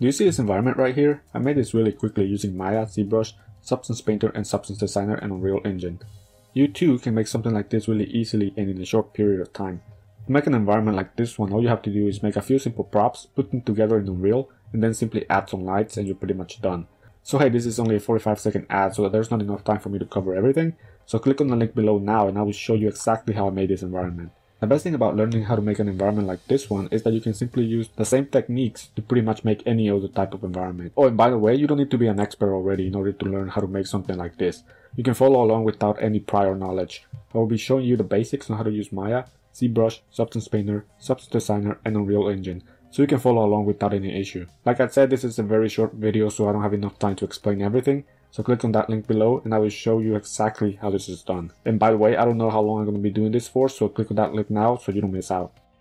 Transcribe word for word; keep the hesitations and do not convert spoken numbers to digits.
Do you see this environment right here? I made this really quickly using Maya, ZBrush, Substance Painter and Substance Designer and Unreal Engine. You too can make something like this really easily and in a short period of time. To make an environment like this one, all you have to do is make a few simple props, put them together in Unreal, and then simply add some lights and you're pretty much done. So hey, this is only a forty-five second ad, so there's not enough time for me to cover everything, so click on the link below now and I will show you exactly how I made this environment. The best thing about learning how to make an environment like this one is that you can simply use the same techniques to pretty much make any other type of environment. Oh, and by the way, you don't need to be an expert already in order to learn how to make something like this. You can follow along without any prior knowledge. I will be showing you the basics on how to use Maya, ZBrush, Substance Painter, Substance Designer and Unreal Engine, so you can follow along without any issue. Like I said, this is a very short video, so I don't have enough time to explain everything. So click on that link below and I will show you exactly how this is done. And by the way, I don't know how long I'm going to be doing this for, so click on that link now so you don't miss out.